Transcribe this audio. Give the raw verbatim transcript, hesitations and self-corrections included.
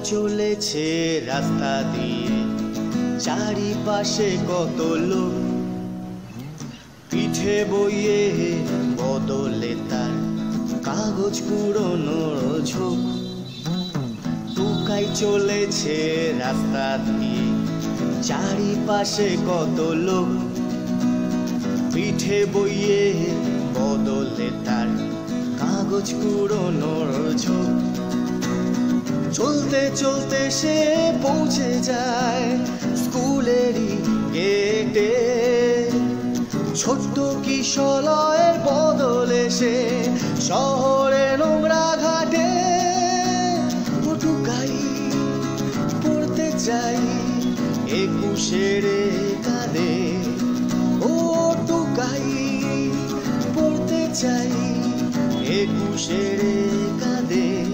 চলেছে রাস্তা দিয়ে, চারিপাশে কত লোক, পিঠে বইয়ে বদলে তার কাগজ পুরনোর ঝোঁক। টুকাই চলেছে রাস্তা দিয়ে, চারিপাশে কত লোক, পিঠে বইয়ে বদলে তার কাগজ পুরনোর ঝোঁক। চলতে চলতে সে পৌঁছে যায় স্কুলেরই গেটে, ছোট্ট কিশলয়ের বদলে সে শহরে নোংরা ঘাটে। টুকাই পড়তে চাই একুশের কাঁধে, ও টুকাই পড়তে চাই একুশের কাঁধে।